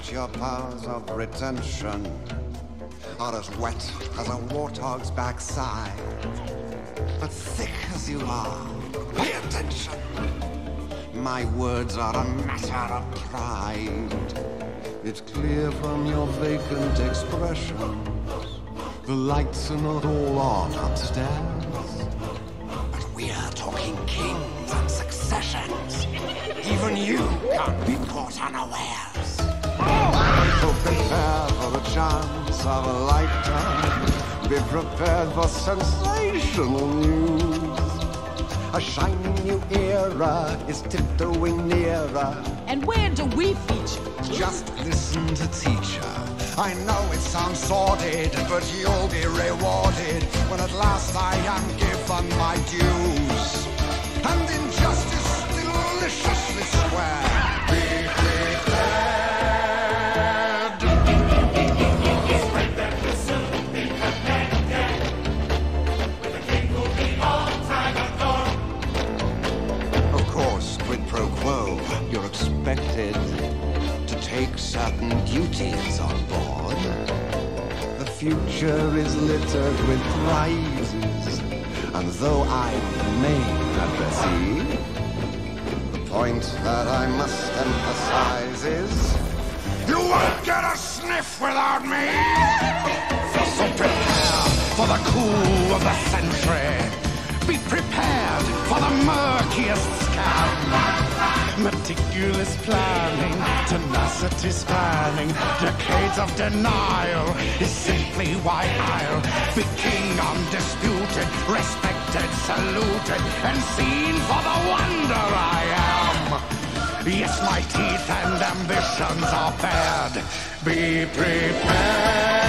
But your powers of retention are as wet as a warthog's backside. But thick as you are, pay attention. My words are a matter of pride. It's clear from your vacant expression, the lights are not all on upstairs. But we're talking kings and successions. Even you can't be caught unawares. So prepare for the chance of a lifetime. Be prepared for sensational news. A shining new era is tiptoeing nearer. And where do we feature? Just listen to teacher. I know it sounds sordid, but you'll be rewarded when at last I am given my dues. And injustice deliciously square. Be prepared. Spread that will soon be connected with the king who'll be all time ago. Of course, quid pro quo, you're expected to take certain duties on board. The future is littered with prizes, and though I'm the main addressee, the point that I must emphasize is you won't get a sniff without me! So prepare for the coup of the century. Be prepared for the murkiest scam. Meticulous planning, tenacity spanning, decades of denial is simply why I'll be king undisputed, respected, saluted, and seen for the wonder I am. Yes, my teeth and ambitions are bared. Be prepared.